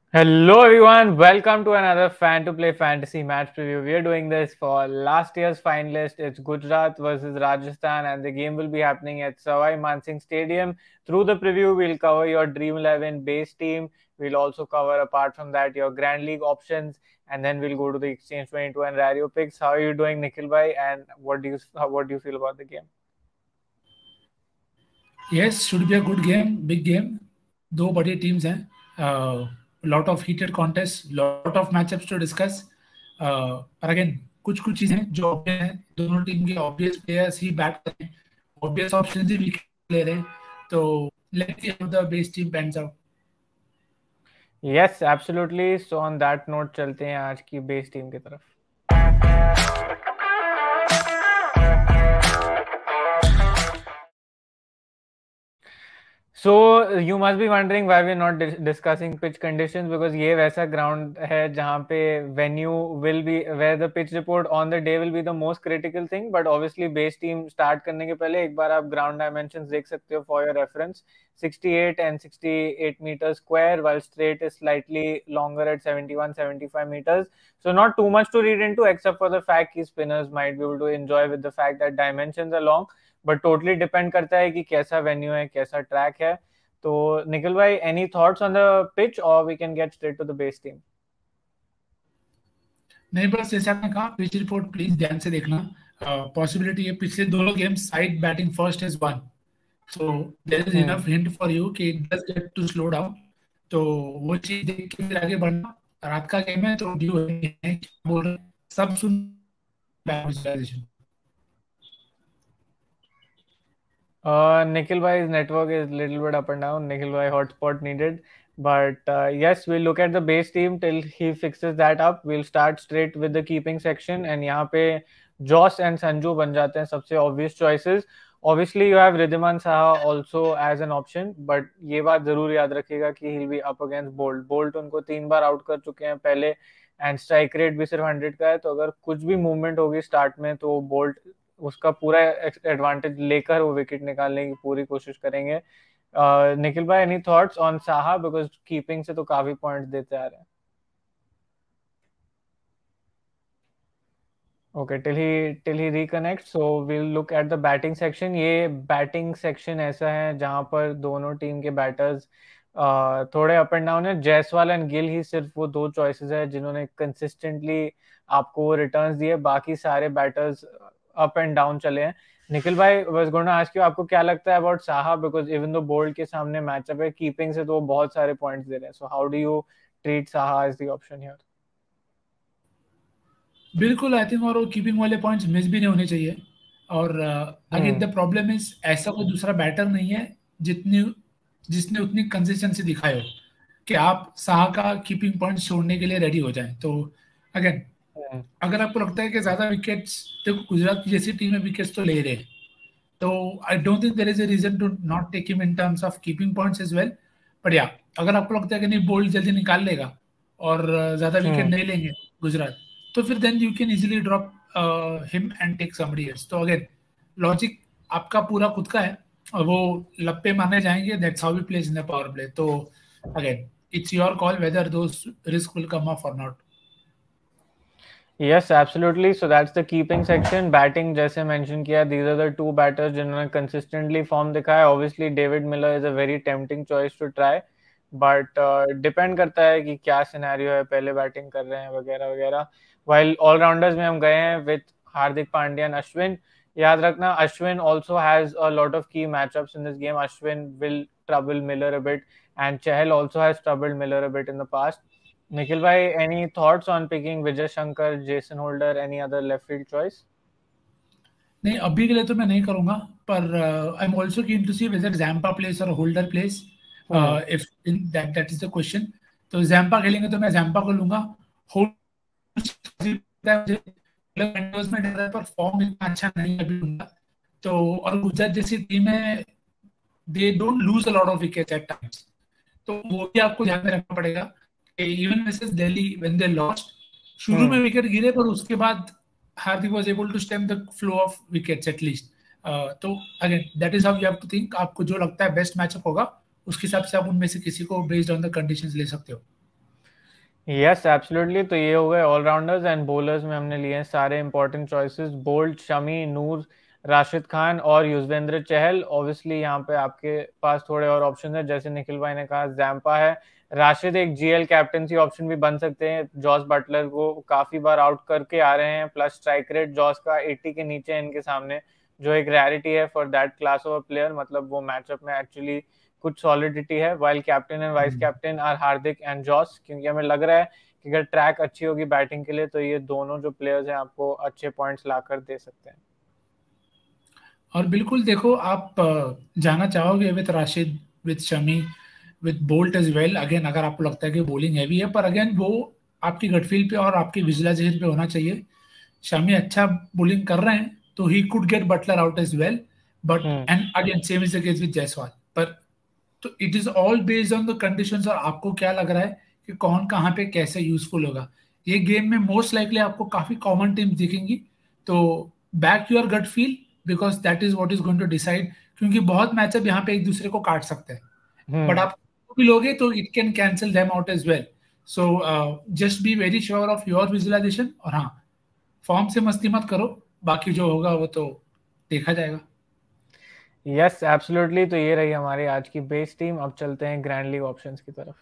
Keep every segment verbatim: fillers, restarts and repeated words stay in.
Hello everyone, welcome to another Fan to Play Fantasy match preview. We are doing this for last year's finalist. It's Gujarat versus Rajasthan, and the game will be happening at Savai Mansingh Stadium. Through the preview, we'll cover your Dream eleven base team. We'll also cover, apart from that, your Grand League options, and then we'll go to the Exchange twenty-two and Rario picks. How are you doing, Nikhil bhai? And what do you what do you feel about the game? Yes, should be a good game, big game. दो बड़ी teams हैं. Uh, lot of heated contests, lot of matchups to discuss. Uh, पर again कुछ कुछ चीजें हैं जो obvious हैं. दोनों टीम के obvious players ही bat कर रहे हैं. Obvious options ही wicket ले रहे हैं. तो let's see how the base team pans out. Yes, absolutely. So on that note, चलते हैं आज की base team की तरफ. So you must be wondering why we're not dis- discussing pitch conditions, because ये वैसा ground है जहाँ पे venue will be where the pitch report on the day will be the most critical thing. But obviously base team start करने के पहले एक बार आप ground dimensions देख सकते हो for your reference. sixty-eight and sixty-eight meters square, while straight is slightly longer at seventy-one seventy-five meters. So not too much to read into, except for the fact कि spinners might be able to enjoy with the fact that dimensions are long. But totally depend करता है कि कैसा venue है, कैसा track है. तो निखिल भाई, any thoughts on the pitch और we can get straight to the best team? नहीं, बस जैसे आपने कहा पिच रिपोर्ट प्लीज ध्यान से देखना. पॉसिबिलिटी है पिछले दोनों games side batting first is won, so there is enough hint for you कि it does get to slow down. तो वो चीज देख के फिर आगे बढ़ना. रात का गेम है तो ड्यू है, बोल रहे सब सुन. Uh, Nikhil bhai's network is a little bit up and down. Nikhil bhai, hotspot needed. But uh, yes, we'll look at the base team till he fixes that up. We'll start straight with the keeping section. And यहाँ पे Josh and Sanju बन जाते हैं सबसे obvious choices. Obviously, you have Ridhiman Saha also as an option. But ये बात जरूर याद रखिएगा कि he'll be up against Bolt. Bolt उनको तीन बार out कर चुके हैं पहले. एंड स्ट्राइक रेट भी सिर्फ हंड्रेड का है. तो अगर कुछ भी मूवमेंट होगी स्टार्ट में तो बोल्ट उसका पूरा एडवांटेज लेकर वो विकेट निकालने की पूरी कोशिश करेंगे. निखिल भाई, any thoughts on Saha? Because keeping से तो काफी पॉइंट्स देते आ रहे हैं. Okay, till he till he reconnect. So will look at the batting section. ये बैटिंग सेक्शन ऐसा है जहां पर दोनों टीम के बैटर्स uh, थोड़े अप एंड डाउन है. जायसवाल एंड गिल ही सिर्फ वो दो चॉइसेस है जिन्होंने कंसिस्टेंटली आपको रिटर्न्स दिए. बाकी सारे बैटर्स अप एंड डाउन चले हैं. निखिल भाई, was going to ask you, आपको क्या लगता है about Saha? Because even though Boult के सामने मैचअप है, कीपिंग से तो बहुत सारे पॉइंट्स दे रहे हैं. So how do you treat Saha as the option here? बिल्कुल, आई थिंक और वो कीपिंग वाले पॉइंट्स मिस भी नहीं होने चाहिए. और अगेन द प्रॉब्लम इज ऐसा कोई दूसरा बैटर नहीं है जितनी जिसने उतनी कंसिस्टेंसी दिखाई हो कि आप साहा का कीपिंग पॉइंट छोड़ने के लिए रेडी हो जाएं. तो अगेन अगर आपको लगता है कि ज्यादा विकेट्स, देखो गुजरात की जैसी टीम में विकेट्स तो ले रहे हैं, तो I don't think there is a reason to not take him in terms of keeping points as well. But या अगर आपको लगता है कि नहीं बोल्ड जल्दी निकाल लेगा और ज्यादा विकेट नहीं लेंगे गुजरात, तो फिर then you can easily drop him and take somebody else. तो अगेन लॉजिक आपका पूरा खुद का है और वो लप्पे माने जाएंगे. That's how we place in the power play. तो again it's your call whether those risk will come off और not. Yes, absolutely. So that's the keeping section. Batting, जैसे mention किया, these are the two batters जिन्होंने consistently form दिखाया. Obviously, David Miller is a very tempting choice to try, but uh, depend करता है कि क्या scenario है, पहले batting कर रहे हैं वगैरह वगैरह. While all rounders में हम गए हैं with Hardik Pandya and Ashwin. याद रखना, Ashwin also has a lot of key matchups in this game. Ashwin will trouble Miller a bit, and Chahal also has troubled Miller a bit in the past. Nikhil bhai, any thoughts on picking Vijay Shankar, Jason Holder, any other left field choice? नहीं, अभी के लिए तो मैं नहीं करूंगा, पर I am also keen to see whether Zampa place और Holder place. If that that is the question. तो जैम्पा खेलेंगे तो मैं जैम्पा को लूंगा. पर फॉर्म इतना अच्छा नहीं अभी उनका. तो और गुजरात जैसी टीम है, they don't lose a lot of wickets at times. तो वो भी आपको ध्यान में रखना पड़ेगा. Even versus Delhi when they lost, शुरू में विकेट गिरे पर उसके बाद Hardik was able to stem the flow of wickets at least. Uh, तो again that is how you have to think. आपको जो लगता है बेस्ट मैचअप होगा उसके हिसाब से आप उनमें से किसी को बेस्ड ऑन द कंडीशंस ले सकते हो. Yes absolutely. तो ये हो गए ऑलराउंडर्स एंड बॉलर्स में हमने लिए हैं सारे important choices, Boult, Shami, Noor, Rashid Khan और युजवेंद्र चहल। ऑब्वियसली यहाँ पे आपके पास थोड़े और ऑप्शन है, जैसे निखिल भाई ने कहा जैम्पा है, राशिद एक जीएल कैप्टनसी ऑप्शन भी बन सकते हैं, जॉस बटलर को काफी बार आउट करके आ रहे हैं, प्लस स्ट्राइक रेट जॉस का अस्सी के नीचे है इनके सामने, जो एक रैरिटी है for that class of player. मतलब वो मैचअप में एक्चुअली कुछ सॉलिडिटी है। While captain and vice captain are Hardik and Jos, क्योंकि हमें लग रहा है कि अगर ट्रैक अच्छी होगी बैटिंग के लिए तो ये दोनों जो प्लेयर्स हैं आपको अच्छे पॉइंट्स लाकर दे सकते हैं। और बिल्कुल देखो, आप अ, जाना चाहोगे with Rashid, with Shami, with Boult as well. Again अगर आपको लगता है कि बॉलिंग हैवी है, पर अगेन वो आपकी गट फील पे और आपकी विजुअलाइजेशन पे होना चाहिए। शमी अच्छा बॉलिंग कर रहे हैं तो he could get Buttler out as well, but hmm and again same is the case with Jaiswal. पर तो it is all based on the conditions, और आपको क्या लग रहा है कि कौन कहाँ पे कैसे यूजफुल होगा। ये गेम में मोस्ट लाइकली आपको काफी कॉमन टीम्स दिखेंगी, तो back your gut feel, because that is what is going to decide. क्योंकि बहुत मैचअप यहाँ पे एक दूसरे को काट सकते हैं, बट हम्म आप भी लोगे तो it can cancel them out as well. So just be very sure of your visualisation, और हाँ, फॉर्म से मस्ती मत करो, बाकी जो होगा वो तो देखा जाएगा। Yes absolutely. तो ये रही हमारी आज की बेस टीम। अब चलते हैं ग्रैंड लीग ऑप्शंस की तरफ।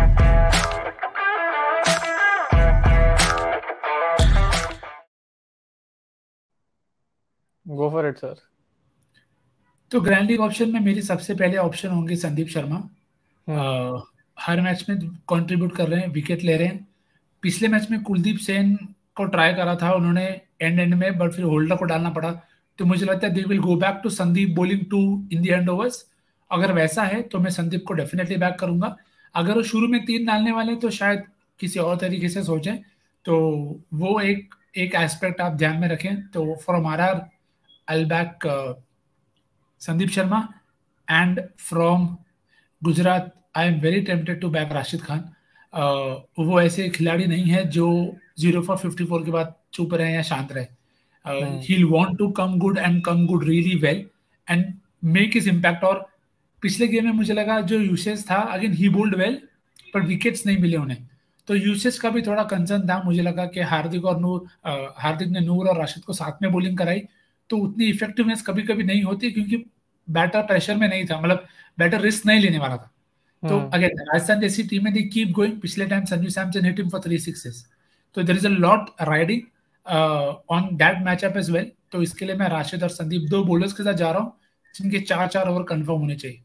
Go for it sir. तो ग्रैंड लीग ऑप्शन में मेरी सबसे पहले ऑप्शन होंगे संदीप शर्मा। हम्म अ, हर मैच में कंट्रीब्यूट कर रहे हैं, विकेट ले रहे हैं। पिछले मैच में कुलदीप सेन को ट्राई करा था उन्होंने एंड एंड में, बट फिर होल्डर को डालना पड़ा। तो मुझे लगता है they will go back to Sandeep bowling two in the end overs. अगर वैसा है तो मैं संदीप को डेफिनेटली बैक करूंगा। अगर वो शुरू में तीन डालने वाले हैं तो शायद किसी और तरीके से सोचें। तो वो एक एक एस्पेक्ट आप ध्यान में रखें। तो from R R I back Sandeep Sharma, and from Gujarat I am very tempted to back Rashid Khan. uh, वो ऐसे खिलाड़ी नहीं है जो जीरो फॉर फिफ्टी फोर के बाद चुप रहे या शांत रहे। Hmm he want to come good and come good really well and make his impact. और पिछले गेम में मुझे लगा जो यूसेज था, अगेन ही बोल्ड वेल, पर विकेट्स नहीं मिले उन्हें। तो यूसेज का भी थोड़ा कंसर्न था। मुझे लगा कि हार्दिक और नूर uh, हार्दिक ने नूर और राशिद को साथ में बॉलिंग कराई तो उतनी इफेक्टिवनेस कभी कभी नहीं होती, क्योंकि बैटर प्रेशर में नहीं था, मतलब बैटर रिस्क नहीं लेने वाला था। तो हम्म अगेन राजस्थान जैसी टीमें दी कीप गोइंग। पिछले time Sanju Samson hit him for three sixes, तो there is a lot riding on that matchup as well. तो इसके लिए मैं राशिद और संदीप दो बॉलर्स के साथ जा रहा हूँ जिनके चार चार ओवर कंफर्म होने चाहिए।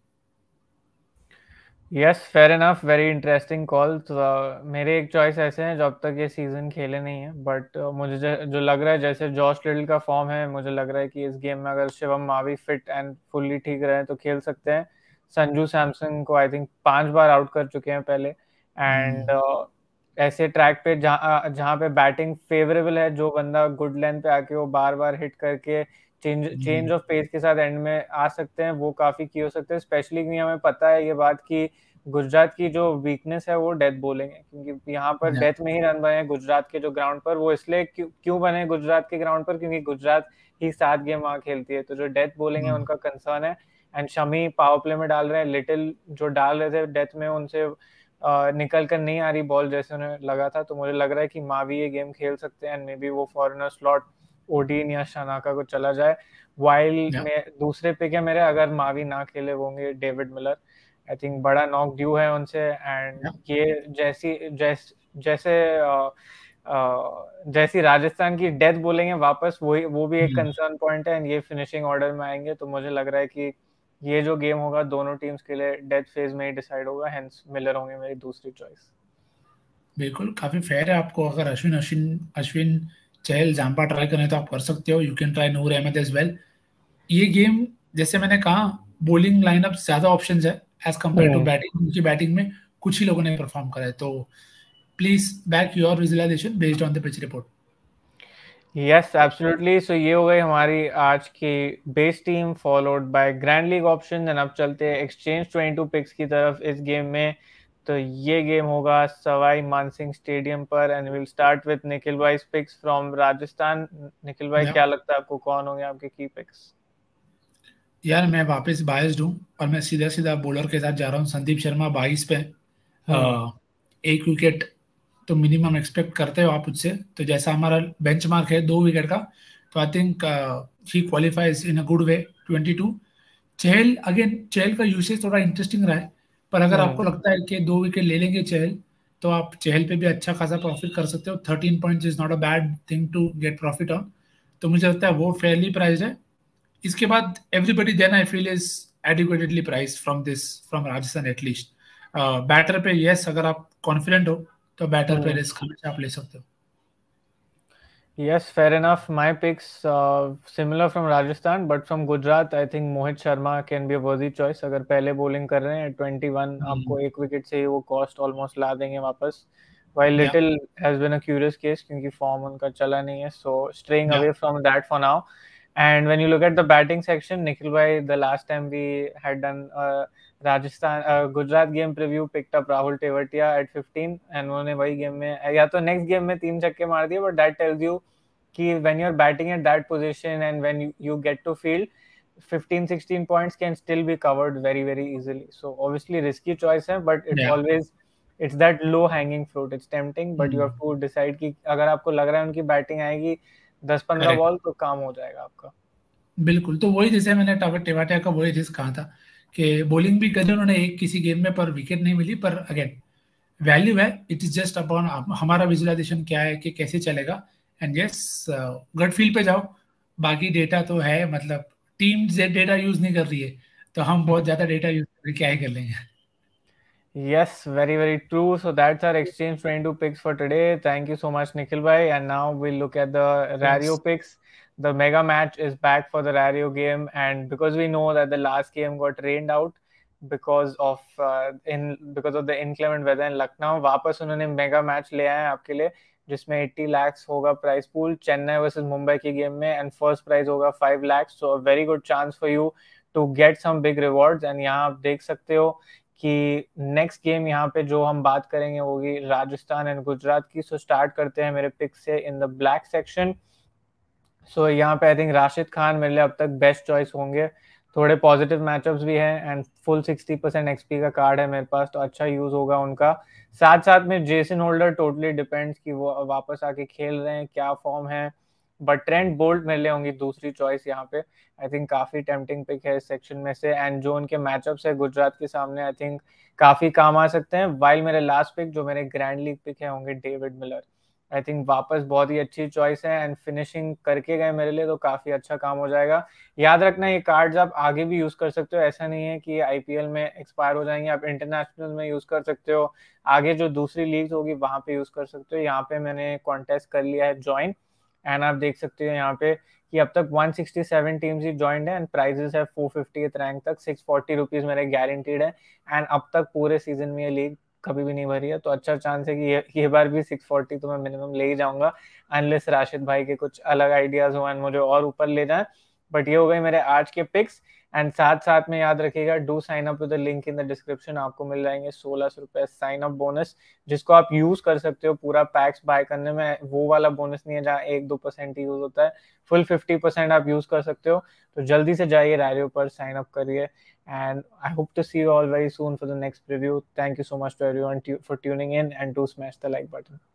Yes fair enough, very interesting call. तो uh, मेरे एक चॉइस ऐसे हैं जो अब तक ये सीजन खेले नहीं है, बट uh, मुझे जो, जो लग रहा है, जैसे जॉश लिटल का फॉर्म है, मुझे लग रहा है कि इस गेम में अगर Shivam Mavi fit and fully ठीक रहे तो खेल सकते हैं। संजू सैमसन को आई थिंक पांच बार आउट कर चुके हैं पहले, एंड हम्म, uh, ऐसे ट्रैक पे जहाँ जहाँ पे बैटिंग फेवरेबल है, जो बंदा गुड लेंथ पे आके वो बार बार हिट करके change change hmm, off pace के साथ एंड में आ सकते हैं, वो काफी की हो सकते हैं। स्पेशली कि हमें पता है ये बात कि गुजरात की जो वीकनेस है वो डेथ बॉलिंग है, क्योंकि यहाँ पर yeah, डेथ में ही रन बने हैं गुजरात के जो ग्राउंड पर। वो इसलिए क्यों क्यों बने गुजरात के ग्राउंड पर, क्योंकि गुजरात ही सात गेम वहां खेलती है। तो जो डेथ बॉलिंग है हम्म, उनका कंसर्न है। एंड शमी पावर प्ले में डाल रहे हैं, लिटिल जो डाल रहे थे डेथ में उनसे अ, निकल कर नहीं आ रही बॉल जैसे उन्हें लगा था। तो मुझे लग रहा है कि मावी ये गेम खेल सकते हैं, एंड मे बी वो फॉरनर स्लॉट ओडीन या शनाका को चला जाए। वाइल yeah, में दूसरे पिक है मेरे, अगर मावी ना खेले वो होंगे डेविड मिलर। आई थिंक बड़ा नॉक ड्यू है उनसे, एंड yeah, ये जैसी जैस जैसे अ, अ, जैसी राजस्थान की डेथ बोलेंगे वापस, वही वो भी एक हम्म, कंसर्न पॉइंट है, एंड ये फिनिशिंग ऑर्डर में आएंगे। तो मुझे लग रहा है कि ये जो गेम होगा दोनों टीम्स के लिए डेथ फेज में ही डिसाइड होगा, हेंस मिलर होंगे मेरी दूसरी चॉइस। बिल्कुल काफी फेयर है। आपको अगर अश्विन अश्विन अश्विन चहल जाम्पा ट्राई करें तो आप कर सकते हो। You can try Noor Ahmad as well. ये गेम जैसे मैंने कहा, बॉलिंग लाइनअप ज्यादा ऑप्शंस है as compared to hmm batting, क्योंकि बैटिंग में कुछ ही लोगों ने परफॉर्म करा है। तो please back your visualisation based on the pitch report. Yes absolutely. So ये हो गई हमारी आज की base team followed by grand league option, and अब चलते हैं एक्सचेंज ट्वेंटी टू पिक्स की तरफ इस गेम में। तो ये गेम होगा सवाई मानसिंह स्टेडियम पर, and will start with Nikhil भाई पिक्स फ्रॉम राजस्थान। निखिल भाई, या क्या लगता है आपको कौन होंगे आपके की पिक्स? यार, मैं वापस बायस्ड हूँ और मैं सीधा सीधा बॉलर के साथ जा रहा हूँ। संदीप शर्मा बाईस पे, हम्म अ, एक विकेट तो मिनिमम एक्सपेक्ट करते हो आप उससे। तो जैसा हमारा बेंचमार्क है दो विकेट का, तो I think he qualifies in a good way twenty two. Chahal again, Chahal का यूसेज थोड़ा इंटरेस्टिंग रहा है, पर अगर आपको हम्म लगता है कि दो विकेट ले लेंगे चहल, तो आप चहल पे भी अच्छा खासा प्रॉफिट कर सकते हो। Thirteen points is not a bad thing to get profit on. तो मुझे लगता है वो फेयरली प्राइस्ड है। इसके बाद everybody then I feel is adequately price from this, from Rajasthan at least. Batter पे यस, अगर आप कॉन्फिडेंट हो तो बैटर पे हम्म रिस्क हमेशा आप ले सकते हो। Yes, fair enough. My picks uh, similar from Rajasthan, but from Gujarat, I think Mohit Sharma can be a worthy choice. अगर पहले bowling कर रहे हैं ट्वेंटी वन, आपको एक विकेट से ही वो कॉस्ट ऑलमोस्ट ला देंगे वापस. While या Little has been a curious case क्योंकि फॉर्म उनका चला नहीं है, so straying या away from that for now. And when you look at the batting section, Nikhil bhai, the last time we had done uh, Rajasthan uh, Gujarat game preview, picked up Rahul Tewatia at fifteen, and उन्होंने वही game में या तो next game में तीन छक्के मार दिए, but that tells you कि when you're batting at that position and when you, you get to field, fifteen sixteen points can still be covered very very easily. So obviously risky choice है, but it's या always it's that low hanging fruit. It's tempting, but you have to decide कि अगर आपको लग रहा है उनकी batting आएगी दस पंद्रह करेक्ट, बॉल तो काम हो जाएगा आपका. बिल्कुल। तो वही जैसे मैंने टावर टेवाटिया का वही रिस्क कहा था कि बॉलिंग भी करी उन्होंने एक किसी गेम में, पर विकेट नहीं मिली। पर अगेन वैल्यू है, इट इज जस्ट अपॉन हमारा विजुअलाइजेशन क्या है कि कैसे चलेगा। एंड यस, गट फील पे जाओ, बाकी डेटा तो है, मतलब टीम डेटा यूज नहीं कर रही है, तो हम बहुत ज्यादा डेटा यूज करके क्या ही कर लेंगे। Yes, very, very true. So that's our exchange twenty-two picks for today. Thank you so much, Nikhil bhai. And now we'll look at the Rario yes, picks. The mega match is back for the Rario game, and because we know that the last game got rained out because of uh, in because of the inclement weather in Lucknow, वापस उन्होंने mega match ले आए हैं आपके लिए, जिसमें eighty lakhs होगा prize pool Chennai versus Mumbai की game में, and first prize होगा five lakhs. So a very good chance for you to get some big rewards. And यहाँ आप देख सकते हो कि नेक्स्ट गेम यहाँ पे जो हम बात करेंगे होगी राजस्थान एंड गुजरात की. सो स्टार्ट करते हैं मेरे पिक से in the black section. So यहाँ पे आई थिंक राशिद खान मेरे लिए अब तक बेस्ट चॉइस होंगे. थोड़े पॉजिटिव मैचअप्स भी हैं and full sixty percent XP का कार्ड है मेरे पास, तो अच्छा यूज होगा उनका. साथ साथ में जेसन होल्डर टोटली डिपेंड्स कि वो वापस आके खेल रहे हैं, क्या फॉर्म है. बट ट्रेंट बोल्ट मेरे लिए होंगी दूसरी चॉइस यहाँ पे. आई थिंक काफी टेम्पटिंग पिक है इस सेक्शन में से, एंड जो उनके मैचअप्स है गुजरात के सामने आई थिंक काफी काम आ सकते हैं. वाइल मेरे लास्ट पिक जो मेरे ग्रैंड लीग पिक है होंगे डेविड मिलर. आई थिंक वापस बहुत ही अच्छी चॉइस है एंड फिनिशिंग करके गए मेरे लिए, तो काफी अच्छा काम हो जाएगा. याद रखना ये कार्ड्स आप आगे भी यूज कर सकते हो, ऐसा नहीं है कि आईपीएल में एक्सपायर हो जाएंगे. आप इंटरनेशनल में यूज कर सकते हो, आगे जो दूसरी लीग होगी वहां पे यूज कर सकते हो. यहाँ पे मैंने कॉन्टेस्ट कर लिया है ज्वाइन, एंड आप देख सकते हो यहाँ पे कि अब तक one sixty-seven टीम्स ही ज्वाइंड है एंड प्राइजेस है four fiftieth रैंक तक. six forty रुपीस मेरे गारंटीड है, एंड अब तक पूरे सीजन में ये लीग कभी भी नहीं भरी है, तो अच्छा चांस है कि ये, ये बार भी six forty तो मैं मिनिमम ले ही जाऊंगा, अनलेस राशिद भाई के कुछ अलग आइडियाज हो एंड मुझे और ऊपर ले जाए. बट ये हो गए मेरे आज के पिक्स. एंड साथ साथ में याद रखिएगा, do sign up with the link in the description. आपको मिल जाएंगे सोलह सौ रुपए साइन अप बोनस, जिसको आप यूज कर सकते हो पूरा पैक्स बाय करने में. वो वाला बोनस नहीं है जहाँ एक दो परसेंट यूज होता है, फुल फिफ्टी परसेंट आप यूज कर सकते हो. तो जल्दी से जाइए रैरियो पर, साइन अप करिए. And I hope to see you all very soon for the next preview. Thank you so much to everyone t- for tuning in, and do smash the like button.